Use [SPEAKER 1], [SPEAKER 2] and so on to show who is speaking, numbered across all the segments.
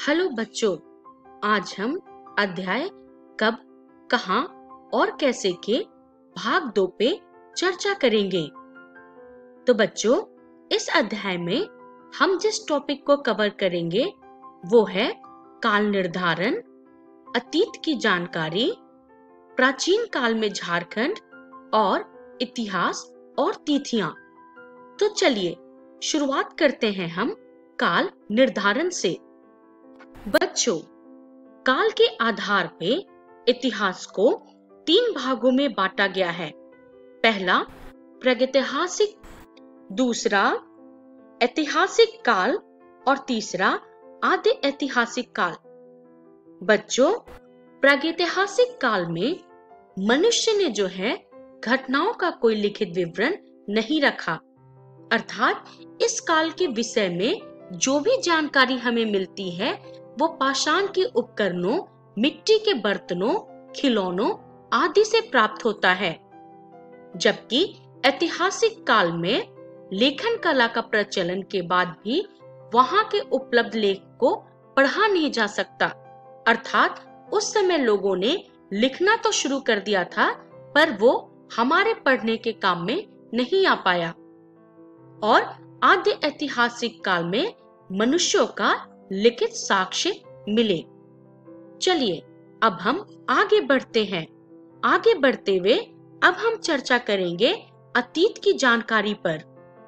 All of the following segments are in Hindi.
[SPEAKER 1] हेलो बच्चों, आज हम अध्याय कब, कहां और कैसे के भाग 2 पे चर्चा करेंगे। तो बच्चों, इस अध्याय में हम जिस टॉपिक को कवर करेंगे वो है काल निर्धारण, अतीत की जानकारी, प्राचीन काल में झारखंड और इतिहास और तिथियां। तो चलिए शुरुआत करते हैं हम काल निर्धारण से। बच्चों, काल के आधार पे इतिहास को 3 भागों में बांटा गया है। पहला प्रागैतिहासिक, दूसरा ऐतिहासिक काल और तीसरा आदि ऐतिहासिक काल। बच्चों, प्रागैतिहासिक काल में मनुष्य ने जो है घटनाओं का कोई लिखित विवरण नहीं रखा, अर्थात इस काल के विषय में जो भी जानकारी हमें मिलती है वो पाषाण के उपकरणों, मिट्टी के बर्तनों, खिलौनों आदि से प्राप्त होता है। जबकि ऐतिहासिक काल में लेखन कला का प्रचलन के बाद भी वहां के उपलब्ध लेख को पढ़ा नहीं जा सकता, अर्थात उस समय लोगों ने लिखना तो शुरू कर दिया था पर वो हमारे पढ़ने के काम में नहीं आ पाया। और आदि ऐतिहासिक काल में मनुष्यों का लिखित साक्ष्य मिले। चलिए अब हम आगे बढ़ते हैं। आगे बढ़ते हुए अब हम चर्चा करेंगे अतीत की जानकारी पर।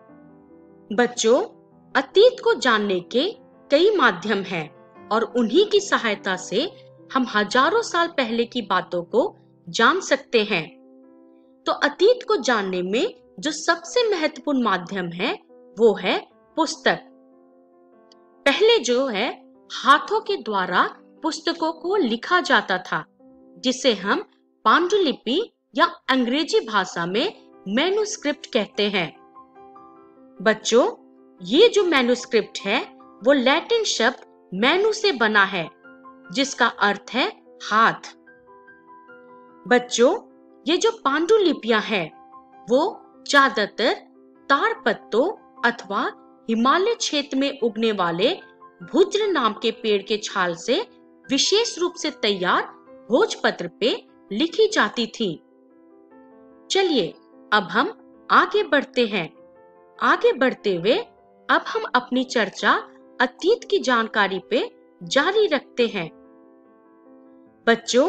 [SPEAKER 1] बच्चों, अतीत को जानने के कई माध्यम हैं और उन्हीं की सहायता से हम हजारों साल पहले की बातों को जान सकते हैं। तो अतीत को जानने में जो सबसे महत्वपूर्ण माध्यम है वो है पुस्तक। पहले जो है हाथों के द्वारा पुस्तकों को लिखा जाता था, जिसे हम पांडुलिपि या अंग्रेजी भाषा में मैन्युस्क्रिप्ट कहते हैं। बच्चों, ये जो मैन्युस्क्रिप्ट है वो लैटिन शब्द मैनु से बना है, जिसका अर्थ है हाथ। बच्चों, ये जो पांडुलिपियां हैं वो ज्यादातर ताड़पत्तों अथवा हिमालय क्षेत्र में उगने वाले भुज्र नाम के पेड़ के छाल से विशेष रूप से तैयार भोजपत्र पे लिखी जाती थी। चलिए अब हम आगे बढ़ते हैं। आगे बढ़ते हुए अब हम अपनी चर्चा अतीत की जानकारी पे जारी रखते हैं। बच्चों,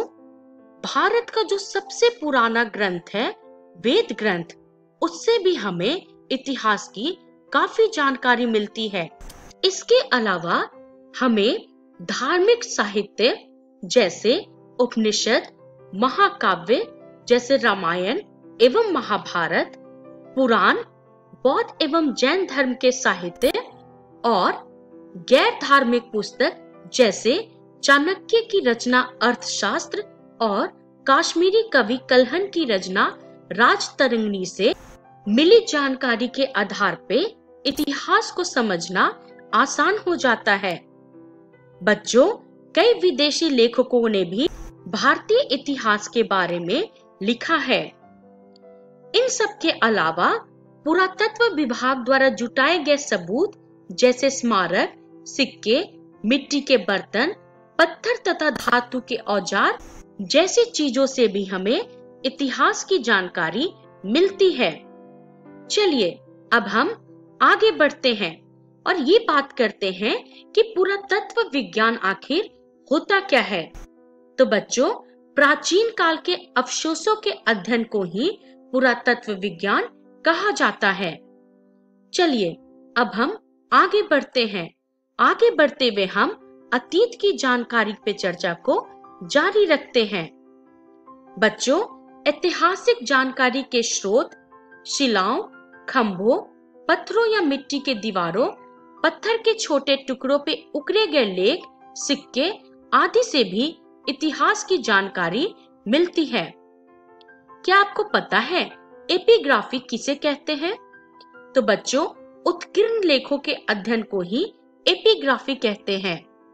[SPEAKER 1] भारत का जो सबसे पुराना ग्रंथ है वेद ग्रंथ, उससे भी हमें इतिहास की काफी जानकारी मिलती है। इसके अलावा हमें धार्मिक साहित्य जैसे उपनिषद, महाकाव्य जैसे रामायण एवं महाभारत, पुराण, बौद्ध एवं जैन धर्म के साहित्य और गैर धार्मिक पुस्तक जैसे चाणक्य की रचना अर्थशास्त्र और काश्मीरी कवि कल्हण की रचना राजतरंगिणी से मिली जानकारी के आधार पे इतिहास को समझना आसान हो जाता है। बच्चों, कई विदेशी लेखकों ने भी भारतीय इतिहास के बारे में लिखा है। इन सब के अलावा पुरातत्व विभाग द्वारा जुटाए गए सबूत जैसे स्मारक, सिक्के, मिट्टी के बर्तन, पत्थर तथा धातु के औजार जैसी चीजों से भी हमें इतिहास की जानकारी मिलती है। चलिए अब हम आगे बढ़ते हैं और ये बात करते हैं कि पुरातत्व विज्ञान आखिर होता क्या है। तो बच्चों, प्राचीन काल के अवशेषों के अध्ययन को ही पुरातत्व विज्ञान कहा जाता है। चलिए अब हम आगे बढ़ते हैं। आगे बढ़ते हुए हम अतीत की जानकारी पे चर्चा को जारी रखते हैं। बच्चों, ऐतिहासिक जानकारी के स्रोत शिलाओं, खंभों, पत्थरों या मिट्टी के दीवारों, पत्थर के छोटे टुकड़ों पे उकरे गए लेख, सिक्के आदि से भी इतिहास की जानकारी मिलती है। क्या आपको पता है एपिग्राफी किसे कहते हैं? तो बच्चों, उत्कीर्ण लेखों के अध्ययन को ही एपिग्राफी कहते हैं।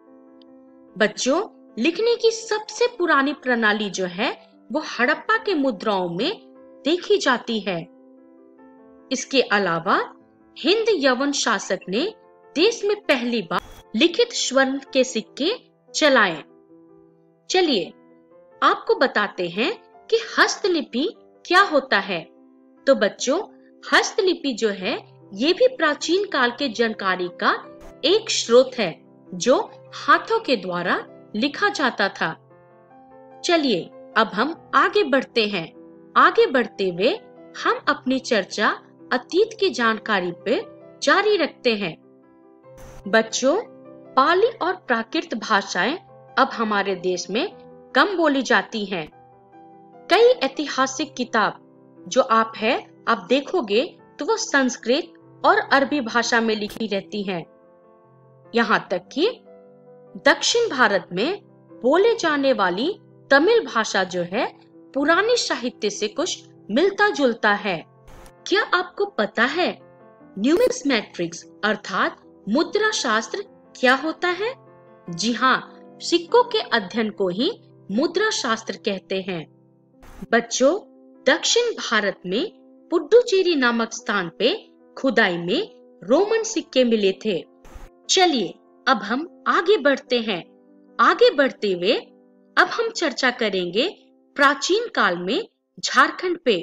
[SPEAKER 1] बच्चों, लिखने की सबसे पुरानी प्रणाली जो है वो हड़प्पा के मुद्राओं में देखी जाती है। इसके अलावा हिंद यवन शासक ने देश में पहली बार लिखित स्वर्ण के सिक्के चलाएं। चलिए आपको बताते हैं कि हस्तलिपि क्या होता है। तो बच्चों, हस्तलिपि जो है ये भी प्राचीन काल के जानकारी का एक स्रोत है जो हाथों के द्वारा लिखा जाता था। चलिए अब हम आगे बढ़ते हैं। आगे बढ़ते हुए हम अपनी चर्चा अतीत की जानकारी पे जारी रखते हैं। बच्चों, पाली और प्राकृत भाषाएं अब हमारे देश में कम बोली जाती हैं। कई ऐतिहासिक किताब जो आप देखोगे तो वो संस्कृत और अरबी भाषा में लिखी रहती हैं। यहाँ तक कि दक्षिण भारत में बोले जाने वाली तमिल भाषा जो है पुरानी साहित्य से कुछ मिलता जुलता है। क्या आपको पता है न्यूमिस्मेटिक्स अर्थात मुद्रा शास्त्र क्या होता है? जी हाँ, सिक्कों के अध्ययन को ही मुद्रा शास्त्र कहते हैं। बच्चों, दक्षिण भारत में पुडुचेरी नामक स्थान पे खुदाई में रोमन सिक्के मिले थे। चलिए अब हम आगे बढ़ते हैं। आगे बढ़ते हुए अब हम चर्चा करेंगे प्राचीन काल में झारखंड पे।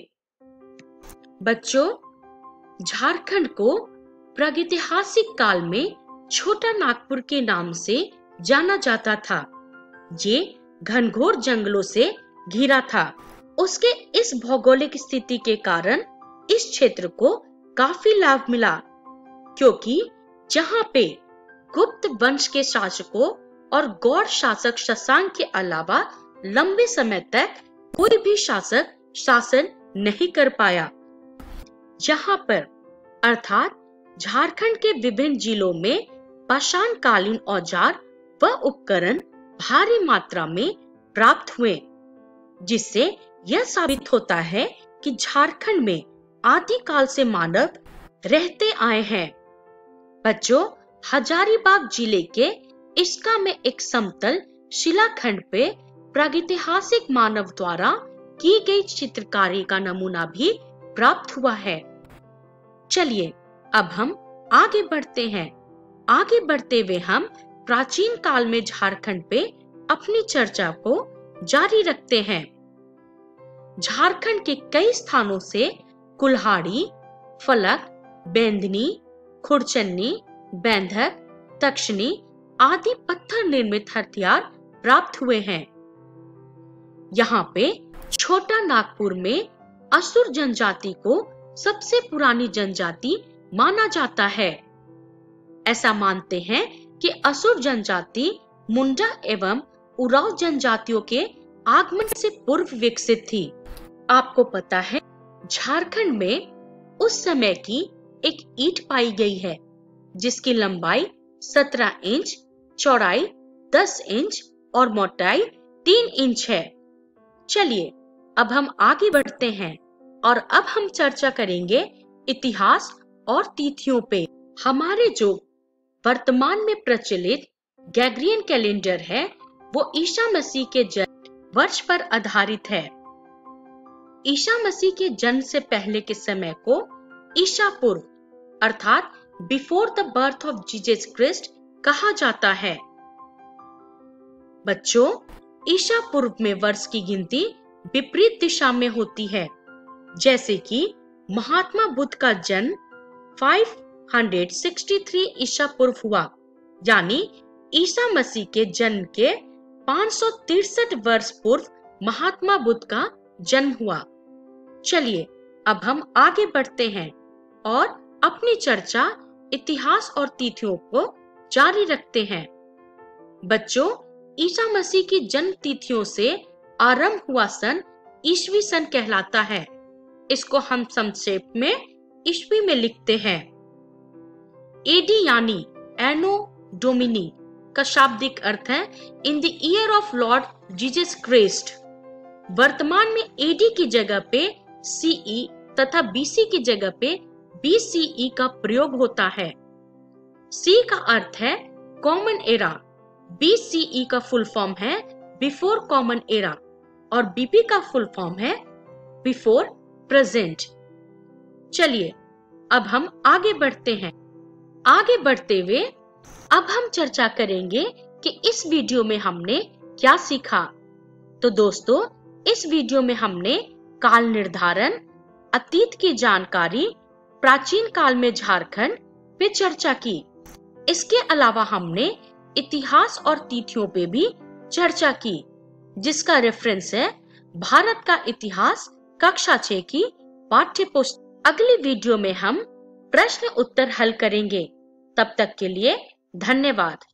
[SPEAKER 1] बच्चों, झारखंड को प्रागैतिहासिक काल में छोटा नागपुर के नाम से जाना जाता था। ये घनघोर जंगलों से घिरा था। उसके इस भौगोलिक स्थिति के कारण इस क्षेत्र को काफी लाभ मिला, क्योंकि जहाँ पे गुप्त वंश के शासकों और गौड़ शासक शशांक के अलावा लंबे समय तक कोई भी शासक शासन नहीं कर पाया। यहाँ पर अर्थात झारखंड के विभिन्न जिलों में पाषाणकालीन औजार व उपकरण भारी मात्रा में प्राप्त हुए, जिससे यह साबित होता है कि झारखंड में आदिकाल से मानव रहते आए हैं। बच्चों, हजारीबाग जिले के इसका में एक समतल शिलाखंड पे प्रागैतिहासिक मानव द्वारा की गई चित्रकारी का नमूना भी प्राप्त हुआ है। चलिए अब हम आगे बढ़ते हैं। आगे बढ़ते हुए हम प्राचीन काल में झारखंड पे अपनी चर्चा को जारी रखते हैं। झारखंड के कई स्थानों से कुल्हाड़ी, फलक, बेंधनी, खुरचन्नी, बैंधक, तक्षनी आदि पत्थर निर्मित हथियार प्राप्त हुए हैं। यहाँ पे छोटा नागपुर में असुर जनजाति को सबसे पुरानी जनजाति माना जाता है। ऐसा मानते हैं कि असुर जनजाति मुंडा एवं उराव जनजातियों के आगमन से पूर्व विकसित थी। आपको पता है झारखंड में उस समय की एक ईंट पाई गई है जिसकी लंबाई 17 इंच, चौड़ाई 10 इंच और मोटाई 3 इंच है। चलिए अब हम आगे बढ़ते हैं और अब हम चर्चा करेंगे इतिहास और तिथियों पे। हमारे जो वर्तमान में प्रचलित ग्रेगोरियन कैलेंडर है वो ईसा मसीह के जन्म वर्ष पर आधारित है। ईसा मसीह के जन्म से पहले के समय को ईसा पूर्व अर्थात before the birth of Jesus Christ कहा जाता है। बच्चों, ईसा पूर्व में वर्ष की गिनती विपरीत दिशा में होती है। जैसे कि महात्मा बुद्ध का जन्म 563 ईसा पूर्व हुआ, यानी ईसा मसीह के जन्म के 563 वर्ष पूर्व महात्मा बुद्ध का जन्म हुआ। चलिए अब हम आगे बढ़ते हैं और अपनी चर्चा इतिहास और तिथियों को जारी रखते हैं। बच्चों, ईसा मसीह की जन्म तिथियों से आरंभ हुआ सन ईस्वी सन कहलाता है। इसको हम संक्षेप में ईस्वी में लिखते हैं। एडी यानी एनो डोमिनी का शाब्दिक अर्थ है in the year of lord Jesus Christ. वर्तमान में एडी की जगह पे सीई तथा बीसी की जगह पे बीसीई का प्रयोग होता है। सी का अर्थ है कॉमन एरा, बीसीई का फुल फॉर्म है बिफोर कॉमन एरा और बीपी का फुल फॉर्म है बिफोर प्रेजेंट। चलिए अब हम आगे बढ़ते हैं। आगे बढ़ते हुए अब हम चर्चा करेंगे कि इस वीडियो में हमने क्या सीखा। तो दोस्तों, इस वीडियो में हमने काल निर्धारण, अतीत की जानकारी, प्राचीन काल में झारखंड पे चर्चा की। इसके अलावा हमने इतिहास और तिथियों पे भी चर्चा की, जिसका रेफरेंस है भारत का इतिहास कक्षा 6 की पाठ्य पुस्तक। अगली वीडियो में हम प्रश्न उत्तर हल करेंगे। तब तक के लिए धन्यवाद।